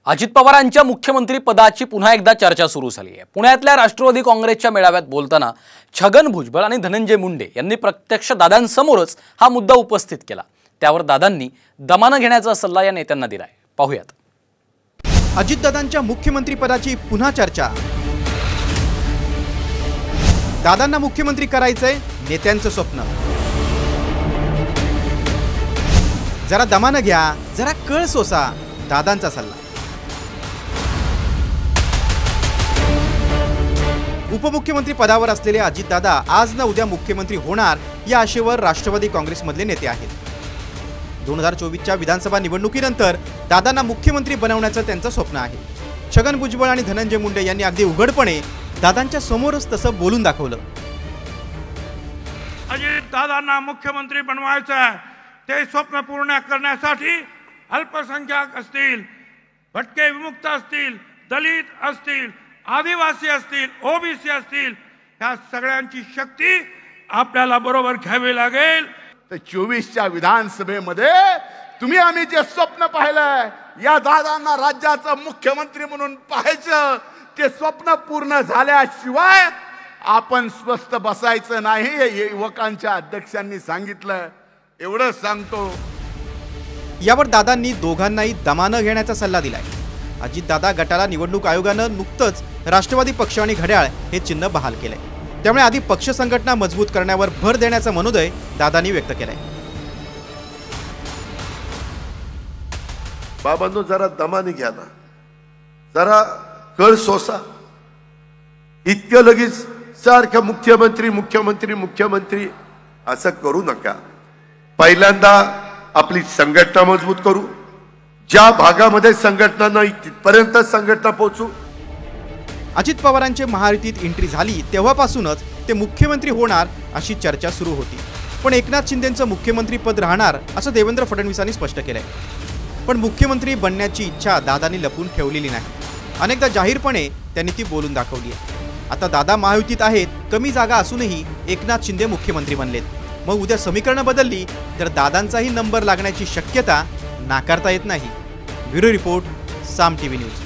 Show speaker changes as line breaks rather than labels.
अजित पवारांच्या मुख्यमंत्री पदाची पुन्हा एकदा चर्चा सुरू झाली आहे। पुण्यातल्या राष्ट्रवादी काँग्रेसच्या मेळाव्यात बोलताना छगन भुजबळ आणि धनंजय मुंडे यांनी प्रत्यक्ष दादांसमोरच हा मुद्दा उपस्थित केला। त्यावर दादांनी दमानं घेण्याचा सल्ला या नेत्यांना दिलाय। पाहूयात।
अजितदादांच्या मुख्यमंत्री पदाची पुन्हा चर्चा। दादांना मुख्यमंत्री करायचंय, नेत्यांचं स्वप्न। जरा दमानं घ्या, जरा कळ सोसा, दादांचा सल्ला। उपमुख्यमंत्री पदावर असलेले अजितदादा आज ना उद्या मुख्यमंत्री होणार या आशेवर राष्ट्रवादी काँग्रेसमधले नेते आहेत। 2024च्या विधानसभा निवडणुकीनंतर दादांना मुख्यमंत्री बनवण्याचं त्यांचं स्वप्न आहे। छगन भुजबळ आणि धनंजय मुंडे यांनी अगदी उघडपणे दादांच्या समोरच तसं बोलून दाखवलं।
अजितदादांना मुख्यमंत्री बनवायचं आहे, ते स्वप्न पूर्ण करण्यासाठी अल्पसंख्याक असतील, भटके विमुक्त असतील, दलित असतील, आदिवासी असतील, ओबीसी असतील, या सगळ्यांची शक्ती आपल्याला बरोबर घ्यावी लागेल।
तर 24च्या विधानसभेमध्ये तुम्ही आम्ही जे स्वप्न पाहिलंय, या दादांना राज्याचा मुख्यमंत्री म्हणून पाहायचं, ते स्वप्न पूर्ण झाल्याशिवाय आपण स्वस्थ बसायचं नाही, हे युवकांच्या अध्यक्षांनी सांगितलं। एवढं सांगतो।
यावर दादांनी दोघांनाही दमानं घेण्याचा सल्ला दिलाय। अजितदादा गटाला निवडणूक आयोगानं नुकतंच राष्ट्रवादी पक्ष आणि घड्याळ हे चिन्ह बहाल केलंय, त्यामुळे आधी पक्ष संघटना मजबूत करण्यावर भर देण्याचा मनोदय दादांनी व्यक्त केलाय।
बाबांनो, जरा दमाने घ्या ना, जरा कळ सोसा। इतकं लगेच सारखं मुख्यमंत्री मुख्यमंत्री मुख्यमंत्री असं करू नका। पहिल्यांदा आपली संघटना मजबूत करू, ज्या भागामध्ये संघटना नाही तिथपर्यंत संघटना पोहोचू।
अजित पवारांचे महायुतीत एंट्री झाली तेव्हापासूनच ते मुख्यमंत्री होणार अशी चर्चा सुरू होती, पण एकनाथ शिंदेंचं मुख्यमंत्री पद राहणार असं देवेंद्र फडणवीसांनी स्पष्ट केलंय। पण मुख्यमंत्री बनण्याची इच्छा दादांनी लपून ठेवलेली नाही, अनेकदा जाहीरपणे त्यांनी ती बोलून दाखवली आहे। आता दादा महायुतीत आहेत, कमी जागा असूनही एकनाथ शिंदे मुख्यमंत्री बनलेत, मग उद्या समीकरणं बदलली तर दादांचाही नंबर लागण्याची शक्यता नाकारता येत नाही। Bureau report, Saam TV news.